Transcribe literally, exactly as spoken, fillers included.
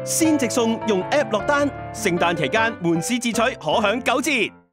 先直送用 app 落單，聖誕期間門市自取可享九折。